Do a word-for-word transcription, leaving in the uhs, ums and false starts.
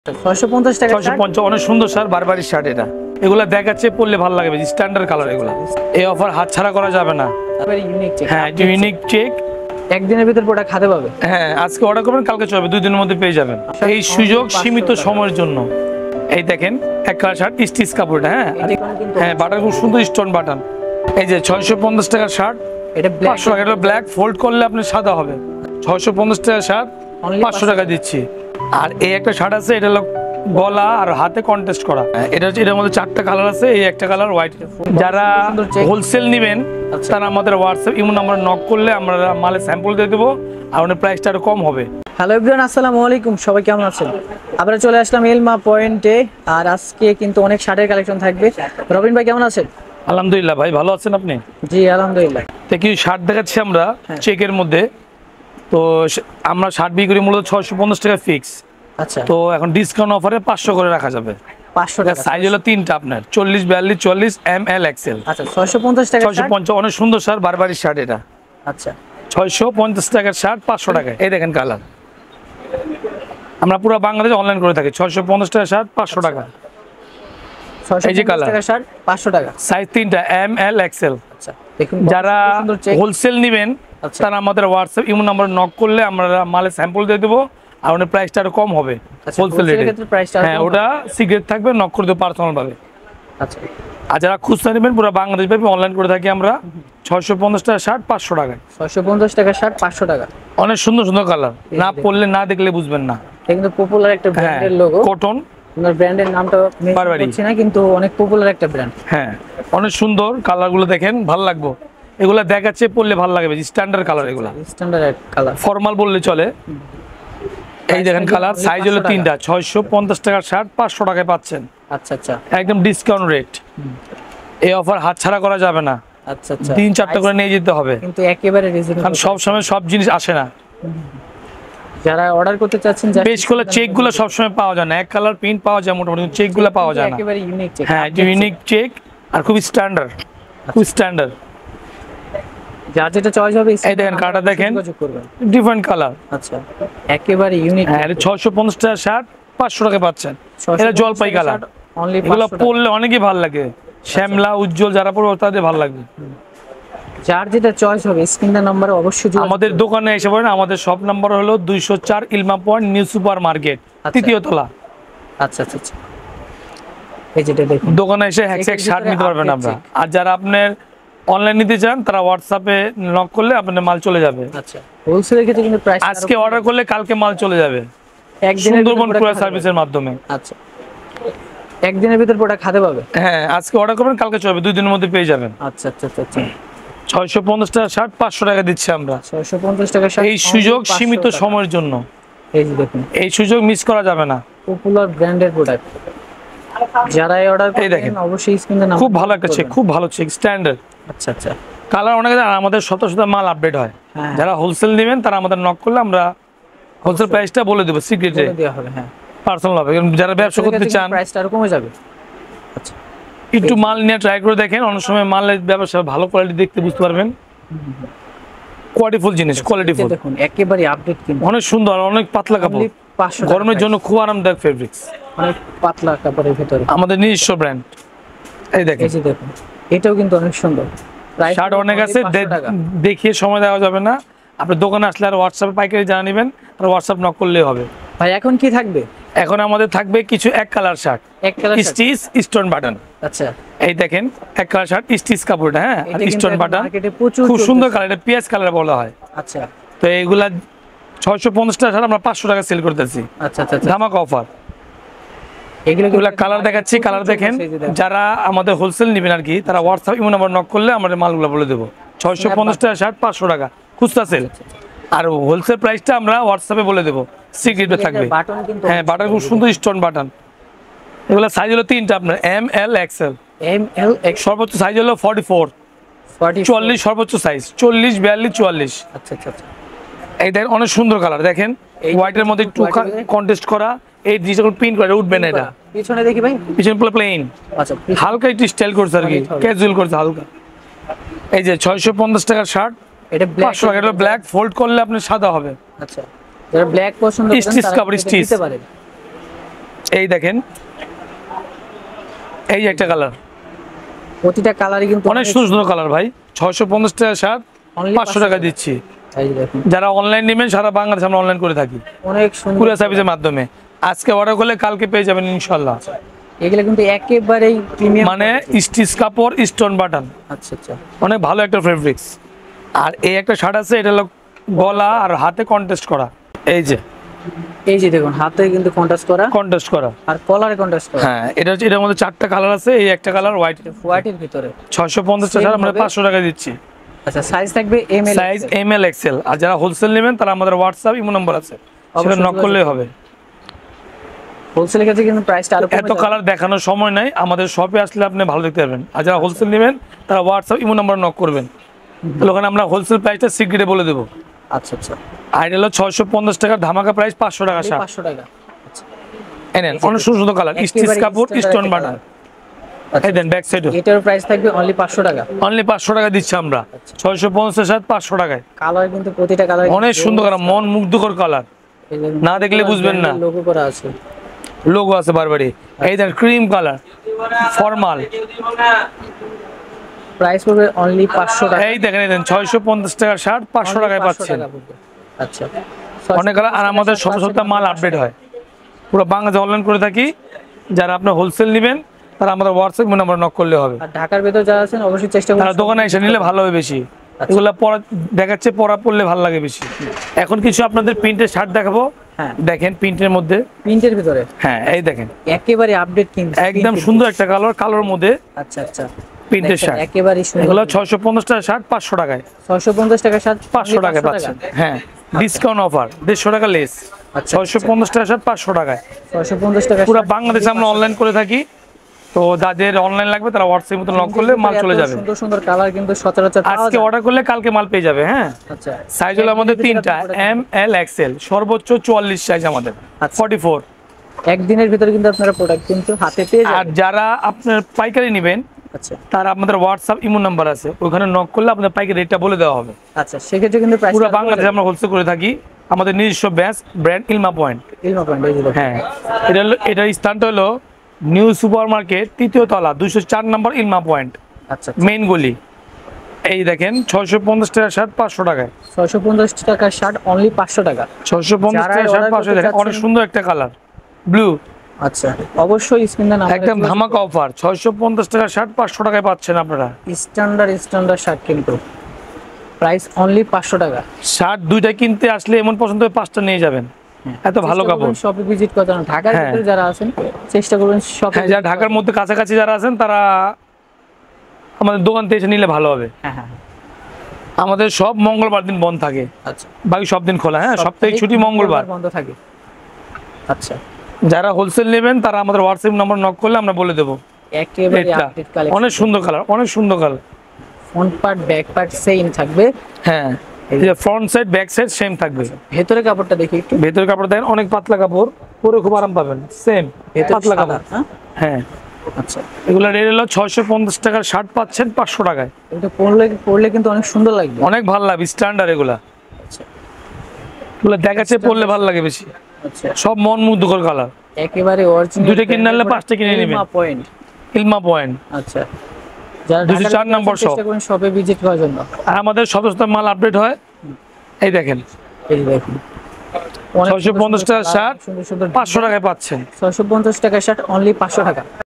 ছয়শো পঞ্চাশ টাকা ছয়শো পঞ্চাশ অনেক সুন্দর স্যার বারবারি শার্ট এটা এগুলা দেখাচ্ছে পরলে ভালো লাগবে স্ট্যান্ডার্ড কালার এগুলা এই অফার হাতছাড়া করা যাবে না ইউনিক চেক হ্যাঁ ইউনিক চেক একদিনের ভিতর প্রোডাক্ট হাতে পাবে হ্যাঁ আজকে অর্ডার করবেন কালকে চলবে দুই দিনের মধ্যে পেয়ে যাবেন এই সুযোগ সীমিত সময়ের জন্য এই দেখেন এক কালার শার্ট স্টিচ কাপড় হ্যাঁ হ্যাঁ বাটন খুব সুন্দর স্টোন বাটন এই যে ছয়শো পঞ্চাশ টাকার শার্ট এটা পাঁচশো টাকা এটা ব্ল্যাক ফোল্ড করলে আপনি সাদা হবে ছয়শো পঞ্চাশ টাকার শার্ট পাঁচশো টাকা দিচ্ছি আর এই একটা শার্ট আছে এটা হলো গলা আর হাতে কন্টেস্ট করা এটা হচ্ছে এটার মধ্যে চারটা কালার আছে এই একটা কালার হোয়াইট যারা হোলসেল নেবেন তারা আমাদের হোয়াটসঅ্যাপ ইমো নাম্বার নক করলে আমরা মালের স্যাম্পল দিয়ে দেবো আর ওনার প্রাইসটা আরো কম হবে। হ্যালো এভরিওয়ান আসসালামু আলাইকুম, সবাই কেমন আছেন? আমরা চলে আসলাম এলমা পয়েন্টে আর আজকে কিন্তু অনেক শার্টের কালেকশন থাকবে। রবিন ভাই কেমন আছেন? আলহামদুলিল্লাহ ভাই, ভালো আছেন আপনি? জি আলহামদুলিল্লাহ। তো কিছু শার্ট দেখাচ্ছি আমরা চেকের মধ্যে, তো আমরা শার্ট বিক্রি করি মূলত ছয়শো পঞ্চাশ টাকা ফিক্স। আচ্ছা, তো এখন ডিসকাউন্ট অফারে পাঁচশো করে রাখা যাবে। পাঁচশো টাকা সাইজ হলো তিনটা আপনার চল্লিশ বিয়াল্লিশ চল্লিশ এম এল এক্সেল। আচ্ছা ছয়শো পঞ্চাশ টাকা ছয়শো পঞ্চাশ অনেক সুন্দর শার্ট বারবারি শার্ট এটা। আচ্ছা ছয়শো পঞ্চাশ টাকার শার্ট পাঁচশো টাকায় এই দেখেন কালার আমরা পুরো বাংলাদেশে অনলাইন করে থাকি। ছয়শো পঞ্চাশ টাকা শার্ট পাঁচশো টাকা এই যে কালার শার্ট পাঁচশো টাকা সাইজ তিনটা এম এল এক্সেল। আচ্ছা দেখুন যারা হোলসেল নেবেন তারা আমাদের হোয়াটসঅ্যাপ ইমো নাম্বার নক করলে আমরা মালের স্যাম্পল দিয়ে দেবো আর ওনার প্রাইসটা আরো কম হবে হোলসেল রেটে। হ্যাঁ ওটা সিক্রেট থাকবে, নক করে দেবো পার্সোনাল ভাবে। আচ্ছা আর যারা খুচরা নেবেন পুরো বাংলাদেশ ব্যাপী অনলাইন করে থাকি আমরা। ছয়শো পঞ্চাশ টাকা শার্ট পাঁচশো টাকায় ছয়শো পঞ্চাশ টাকা শার্ট পাঁচশো টাকা অনেক সুন্দর সুন্দর কালার, না পরলে না দেখলে বুঝবেন না। এটা কিন্তু পপুলার একটা ব্র্যান্ডের লোগো, কটন আপনার ব্র্যান্ডের নামটা মেনশন করছি না কিন্তু অনেক পপুলার একটা ব্র্যান্ড। হ্যাঁ অনেক সুন্দর কালারগুলো দেখেন, ভালো লাগবে এগুলা দেখাচ্ছে পরলে ভালো লাগবে স্ট্যান্ডার্ড কালার এগুলা স্ট্যান্ডার্ড কালার ফর্মাল বললে চলে। এই দেখেন কালার সাইজ হলো তিনটা ছয়শো পঞ্চাশ টাকার শার্ট পাঁচশো টাকায় পাচ্ছেন। আচ্ছা আচ্ছা একদম ডিসকাউন্ট রেট, এই অফার হাতছাড়া করা যাবে না। আচ্ছা আচ্ছা তিন চারটা করে নিয়ে যেতে হবে কিন্তু একেবারে রিজনেবল, কারণ সব সময় সব জিনিস আসে না। যারা অর্ডার করতে চাচ্ছেন পেজগুলো চেকগুলো সব সময় পাওয়া যায় না, এক কালার প্রিন্ট পাওয়া যায় মোটামুটি, চেকগুলো পাওয়া যায় না। একেবারে ইউনিক চেক, হ্যাঁ ইউনিক চেক আর খুব স্ট্যান্ডার্ড, খুব স্ট্যান্ডার্ড। যার যেটা চয়েস হবে এই দেখেন কালারটা দেখেন ডিফারেন্ট কালার। আচ্ছা একেবারে ইউনিক। হ্যাঁ এটা ছয়শো পঞ্চাশ টাকা শার্ট পাঁচশো টাকা পাচ্ছেন। এটা জলপাই কালার, এগুলো পরলে অনেকই ভালো লাগে, শ্যামলা উজ্জ্বল যারা পরবে তাদের ভালো লাগবে। যার যেটা চয়েস হবে স্ক্রিনের নম্বরে অবশ্যই আমাদের দোকানে এসে পড়েন। আমাদের শপ নাম্বার হলো দুইশো চার Ilma point new super market তৃতীয় তলা। আচ্ছা আচ্ছা আচ্ছা এই যেটা দেখুন দোকানে এসে হ্যাক হ্যাক শার্ট নিতে পারবেন আপনারা। আর যারা আপনার অনলাইন নিতে চান তারা হোয়াটসঅ্যাপে নক করলে আপনার মাল চলে যাবে। আচ্ছা হোলসেলের ক্ষেত্রে কিন্তু প্রাইস আজকে অর্ডার করলে কালকে মাল চলে যাবে একদিনের সুন্দরবন কুরিয়ার সার্ভিসের মাধ্যমে। আচ্ছা একদিনের ভিতর প্রোডাক্ট হাতে পাবে। হ্যাঁ আজকে অর্ডার করবেন কালকে চলবে দুই দিনের মধ্যে পেয়ে যাবেন। আচ্ছা আচ্ছা আচ্ছা ছয়শো পঞ্চাশ টাকা শার্ট পাঁচশো টাকা দিচ্ছি আমরা। ছয়শো পঞ্চাশ টাকা শার্ট এই সুযোগ সীমিত সময়ের জন্য, এই যে দেখুন এই সুযোগ মিস করা যাবে না। পপুলার ব্র্যান্ডের প্রোডাক্ট যারা এই অর্ডার করবেন অবশ্যই স্ক্রিনে নাম। খুব ভালো একটা চেক, খুব ভালো চেক স্ট্যান্ডার্ড। আচ্ছা আচ্ছা কালার অনেক, আমাদের শত শত মাল আপডেট হয়। যারা হোলসেল নেবেন তারা আমাদের নক করলে আমরা হোলসেল প্রাইসটা বলে দেব সিক্রেটে দেওয়া হবে। হ্যাঁ পার্সোনাল হবে, যারা ব্যবসা করতে চান প্রাইসটা আরো কমে যাবে। আচ্ছা একটু মাল নিয়ে ট্রাই করে দেখেন, অনেক সময় মালের ব্যবসা ভালো কোয়ালিটি দেখতে বুঝতে পারবেন। কোয়ালিটিফুল জিনিস, কোয়ালিটিফুল দেখুন একেবারে আপডেট কিন্তু অনেক সুন্দর, অনেক পাতলা কাপড়, গরমের জন্য খুব আরামদায়ক ফেব্রিক্স, অনেক পাতলা কাপড়ের ভিতরে আমাদের নিজস্ব ব্র্যান্ড। এই দেখেন এই যে দেখুন এটাও কিন্তু অনেক সুন্দর। শার্ট অনেক আছে, দেখিয়ে সময় দেওয়া যাবে না। আপনি দোকানে আসলে আর হোয়াটসঅ্যাপে পাইকারি জানা নেবেন আর হোয়াটসঅ্যাপ নক করলেই হবে। ভাই এখন কি থাকবে? এখন আমাদের থাকবে কিছু এক কালার শার্ট, এক কালার স্টিচ স্টোন বাটন। আচ্ছা এই দেখেন এক কালার শার্ট স্টিচ কাপড়টা, হ্যাঁ আর স্টোন বাটন খুব সুন্দর কালার, এটা পিএস কালার বলা হয়। আচ্ছা তো এইগুলা ছয়শো পঞ্চাশ টাকা শার্ট আমরা পাঁচশো টাকা সেল করতেছি। আচ্ছা আচ্ছা ধামাকা অফার। এগুলা কালার দেখাচ্ছি, কালার দেখেন। যারা আমাদের হোলসেল নেবেন আর কি তারা হোয়াটসঅ্যাপ ইমো নাম্বার নক করলে আমাদের মালগুলো বলে দেবো। ছয়শো পঞ্চাশ টাকা শার্ট পাঁচশো টাকা খুচরা সেল, আর হোলসেল প্রাইসটা আমরা হোয়াটসঅ্যাপে বলে দেবো, সিক্রেটে থাকবে। হ্যাঁ বাটন খুব সুন্দর স্টোন বাটন। এগুলো সাইজ হলো তিনটা আপনার M L XL. M L সর্বোচ্চ সাইজ হলো ফর্টি ফোর, চুয়াল্লিশ সর্বোচ্চ সাইজ, চল্লিশ বিয়াল্লিশ চুয়াল্লিশ। আচ্ছা আচ্ছা আচ্ছা এই দেখেন অনেক সুন্দর কালার দেখেন, হোয়াইটের মধ্যে একটু কন্টেস্ট করা, এই ডিজিটাল প্রিন্ট করে উঠবে না। এটা পিছনে দেখি ভাই, পিছনে পুরো প্লেন। আচ্ছা হালকা একটু স্টাইল করছে আর কি, ক্যাজুয়াল করছে হালকা। এই যে ছয়শো পঞ্চাশ টাকার শার্ট, এটা পাঁচশো টাকা, এটা ব্ল্যাক ফোল্ড করলে আপনি সাদা হবে। আচ্ছা যারা ব্ল্যাক পছন্দ করেন স্টিচ কাপড় স্টিচ দিতে পারেন। এই দেখেন, এই একটা কালার, প্রতিটা কালারই কিন্তু অনেক সুন্দর কালার ভাই। ছয়শো পঞ্চাশ টাকা শার্ট, পাঁচশো টাকা দিচ্ছি। যারা অনলাইন নেবেন সারা বাংলাদেশ আমরা অনলাইন করে থাকি অনেক সুন্দর কুরিয়ার সার্ভিসের মাধ্যমে। আজকে অর্ডার করলে কালকে পেয়ে যাবেন ইনশাআল্লাহ। এগুলো কিন্তু একেবারেই প্রিমিয়াম, মানে স্টিচ কাপড়, স্টোন বাটন। আচ্ছা আচ্ছা, অনেক ভালো একটা ফেব্রিক্স। আর এই একটা শার্ট আছে, এটা হলো গলা আর হাতে কন্টেস্ট করা। এই যে এই যে দেখুন হাতে কিন্তু কন্ট্রাস্ট করা, কন্টেস্ট করা আর কলারে কন্ট্রাস্ট করা। হ্যাঁ, এটা হচ্ছে, এটার মধ্যে চারটা কালার আছে। এই একটা কালার হোয়াইট, হোয়াইটের ভিতরে ছয়শো পঞ্চাশ টাকা আমরা পাঁচশো টাকা দিচ্ছি। আচ্ছা, সাইজ থাকবে M L, size M L XL. আর যারা হোলসেল নেবেন তারা আমাদের হোয়াটসঅ্যাপ ইমো নাম্বার আছে, সেটা নক করলেই হবে। হোলসেলের কাছে কিন্তু প্রাইসটা আরো এত কালার দেখানোর সময় নাই, আমাদের শপে আসলে আপনি ভালো দেখতে পারবেন। আর যারা হোলসেল নেবেন তারা হোয়াটসঅ্যাপ ইমো নাম্বার নক করবেন, তাহলে ওখানে আমরা হোলসেল প্রাইসটা সিক্রেটে বলে দেবো। আচ্ছা আচ্ছা, আর এটা হলো ছয়শো পঞ্চাশ টাকার ধামাকা প্রাইস, পাঁচশো টাকা শার্ট, পাঁচশো টাকা। আচ্ছা, এনেন অনেক সুন্দর সুন্দর কালার, স্টিচ কাপড়, স্টোন বাটন। এই দেন ব্যাক সাইডও, এটার প্রাইস থাকবে অনলি পাঁচশো টাকা। অনলি পাঁচশো টাকা দিচ্ছি আমরা, ছয়শো পঞ্চাশ শার্ট পাঁচশো টাকায়। কালার কিন্তু প্রতিটা কালার অনেক সুন্দর কালার, মন মুগ্ধকর কালার, না দেখলে বুঝবেন না। লোগো করা আছে, লোগো আছে বারবারই। এই দেন ক্রিম কালার, ফর্মাল, প্রাইস পড়বে অনলি পাঁচশো টাকা। এই দেখেন, এই দেন ছয়শো পঞ্চাশ টাকার শার্ট পাঁচশো টাকায় পাচ্ছেন। আচ্ছা, অনেক কালার। আর আমাদের সপ্তাহে সপ্তাহে মাল আপডেট হয়, পুরো বাংলাদেশে অনলাইন করে থাকি। যারা আপনার হোলসেল নেবেন তারা আমাদের হোয়াটসঅ্যাপ নাম্বার নক করলে হবে। আর ঢাকার ভেতর যারা আছেন অবশ্যই চেষ্টা করুন তারা দোকানে এসে নিলে ভালো হবে বেশি। এগুলা পরা দেখাচ্ছে, পরা পড়লে ভালো লাগে বেশি। এখন কিছু আপনাদের প্রিন্টের শার্ট দেখাবো। হ্যাঁ, দেখেন প্রিন্টের মধ্যে, প্রিন্টের ভিতরে, হ্যাঁ এই দেখেন একেবারে আপডেট কিন্তু একদম সুন্দর একটা কালার, কালোর মধ্যে আচ্ছা আচ্ছা প্রিন্টের শার্ট। একেবারে সুন্দর। এগুলো ছয়শো পঞ্চাশ টাকা শার্ট, পাঁচশো টাকায়, ছয়শো পঞ্চাশ টাকা শার্ট পাঁচশো টাকায় পাচ্ছেন। হ্যাঁ, ডিসকাউন্ট অফার, দেড়শো টাকা লেস। ছয়শো পঞ্চাশ টাকা শার্ট, পাঁচশো টাকায়, ছয়শো পঞ্চাশ টাকা। পুরো বাংলাদেশে আমরা অনলাইন করে থাকি। তো যাদের অনলাইন লাগবে তারা হোয়াটসঅ্যাপ মতো নক করলে মাল চলে যাবে। সুন্দর সুন্দর কালার কিন্তু সচরাচর পাওয়া আজকে যায়। অর্ডার করলে কালকে মাল পেয়ে যাবে। হ্যাঁ, আচ্ছা, সাইজ হলো আমাদের তিনটা, এম এল এক্সেল, সর্বোচ্চ চুয়াল্লিশ সাইজ আমাদের, ফর্টি ফোর। একদিনের ভিতরে কিন্তু আপনারা প্রোডাক্ট কিন্তু হাতে পেয়ে যাবেন। আর যারা আপনার পাইকারি নেবেন, আচ্ছা, তারা আমাদের হোয়াটসঅ্যাপ ইমো নাম্বার আছে, ওখানে নক করলে আপনাদের পাইকারি রেটটা বলে দেওয়া হবে। আচ্ছা, সেক্ষেত্রে কিন্তু প্রাইস পুরো বাংলাদেশে আমরা হোলসেল করে থাকি। আমাদের নিজস্ব batch, brand Ilma point. Ilma point, এই যে দেখুন। হ্যাঁ, এটা হলো, এটার স্থানটা হলো নিউ সুপার মার্কেট, তৃতীয় তলা, দুইশো চার নম্বর ইলমা পয়েন্ট, আচ্ছা, মেইন গলি। এই দেখেন ছয়শো পঞ্চাশ টাকা শার্ট, পাঁচশো টাকায়, ছয়শো পঞ্চাশ টাকা শার্ট অনলি পাঁচশো টাকা। ছয়শো পঞ্চাশ টাকা শার্ট, পাঁচশো। দেখেন অনেক সুন্দর একটা কালার, ব্লু। আচ্ছা, অবশ্যই স্ক্রিনে নাম একদম ধামাকা অফার, ছয়শো পঞ্চাশ টাকা শার্ট, পাঁচশো টাকায় পাচ্ছেন আপনারা। স্ট্যান্ডার্ড স্ট্যান্ডার্ড শার্ট কিন্তু প্রাইস অনলি পাঁচশো টাকা। শার্ট দুইটা কিনতে আসলে এমন পছন্দ হয় পাঁচটা নিয়ে যাবেন, এত ভালো কাপড়। শপে ভিজিট করতে হবে। ঢাকার ভিতরে যারা আছেন চেষ্টা করবেন শপে। হ্যাঁ, যারা ঢাকার মধ্যে কাছাকাছি যারা আছেন তারা আমাদের দোকান থেকে এসে নিলে ভালো হবে। হ্যাঁ হ্যাঁ, আমাদের সব মঙ্গলবার দিন বন্ধ থাকে, আচ্ছা, বাকি সব দিন খোলা। হ্যাঁ, সপ্তাহে ছুটি মঙ্গলবার বন্ধ থাকে। আচ্ছা, যারা হোলসেল নেবেন তারা আমাদের হোয়াটসঅ্যাপ নাম্বার নক করলে আমরা বলে দেবো। একেবারে আপডেট কালেকশন, অনেক সুন্দর কালার, অনেক সুন্দর colour. Front part back part same থাকবে। হ্যাঁ, এই যে front side back side same থাকবে। ভেতরে কাপড়টা দেখি একটু। ভেতরে কাপড় দেখেন অনেক পাতলা কাপড়, পরে খুব আরাম পাবেন। সেম পাতলা কাপড়। হ্যাঁ, আচ্ছা, এগুলো রেট হলো ছয়শো পঞ্চাশ টাকার শার্ট পাচ্ছেন পাঁচশো টাকায়। এটা পরলে পরলে কিন্তু অনেক সুন্দর লাগবে, অনেক ভালো লাগবে, স্ট্যান্ডার্ড এগুলা। আচ্ছা, এগুলো দেখাচ্ছে পরলে ভালো লাগে বেশি। আচ্ছা, সব মন মুগ্ধকর কালার, একেবারে অরিজিনাল। দুইটা কিনে নিলে পাঁচটা কিনে নেবেন। ইলমা পয়েন্ট, ইলমা পয়েন্ট, আচ্ছা, যারা দুইশো চার নম্বর শপ। চেষ্টা করুন শপে ভিজিট করার জন্য। আর আমাদের সমস্ত মাল আপডেট হয়। এই দেখেন, এই দেখুন ছয়শো পঞ্চাশ টাকার শার্ট, সুন্দর সুন্দর পাঁচশো টাকায় পাচ্ছেন। ছয়শো পঞ্চাশ টাকা শার্ট অনলি পাঁচশো টাকা।